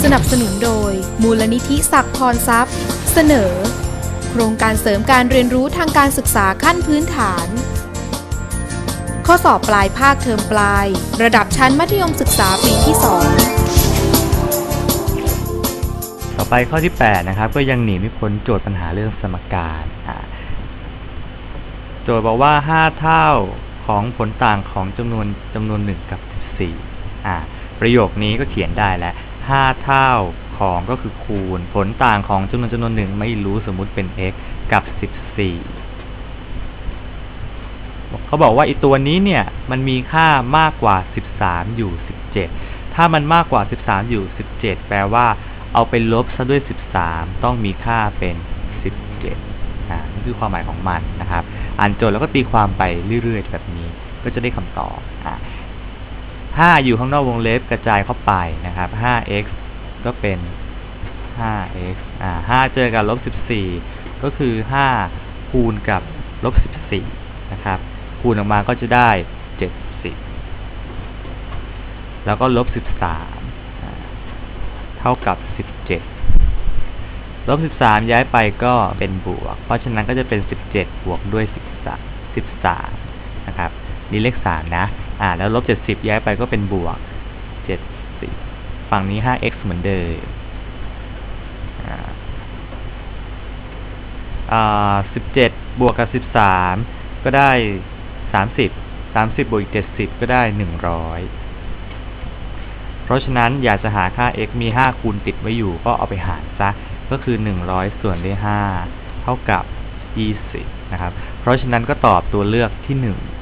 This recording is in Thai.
สนับสนุนโดยมูลนิธิศักดิ์พรทรัพย์เสนอโครงการเสริมการเรียนรู้ทางการศึกษาขั้นพื้นฐานข้อสอบปลายภาคเทอมปลายระดับชั้นมัธยมศึกษาปีที่ 2 ต่อไปข้อที่8นะครับก็ยังหนีไม่พ้นโจทย์ปัญหาเรื่องสมการโจทย์บอกว่า5เท่าของผลต่างของจำนวน1กับ14ประโยคนี้ก็เขียนได้แล้ว5เท่าของก็คือคูณผลต่างของจำนวน1ไม่รู้สมมุติเป็น x กับ14เขาบอกว่าอีตัวนี้เนี่ยมันมีค่ามากกว่า13อยู่17ถ้ามันมากกว่า13อยู่17แปลว่าเอาไปลบซะด้วย13ต้องมีค่าเป็น17นี่คือความหมายของมันนะครับอ่านโจทย์แล้วก็ตีความไปเรื่อยๆแบบนี้ก็จะได้คำตอบ5อยู่ข้างนอกวงเล็บกระจายเข้าไปนะครับ 5x ก็เป็น 5x 5เจอกับลบ14ก็คือ5คูณกับลบ14นะครับคูณออกมาก็จะได้70แล้วก็ลบ13เท่ากับ17ลบ13ย้ายไปก็เป็นบวกเพราะฉะนั้นก็จะเป็น17บวกด้วย13นะครับนี่เลข3นะแล้วลบ70ย้ายไปก็เป็นบวก70ฝั่งนี้ 5x เหมือนเดิม17บวกกับ13ก็ได้30บวกอีก70ก็ได้100เพราะฉะนั้นอยากจะหาค่า x มี5คูณติดไว้อยู่ก็เอาไปหารซะก็คือ100ส่วนด้วย5เท่ากับ20นะครับเพราะฉะนั้นก็ตอบตัวเลือกที่1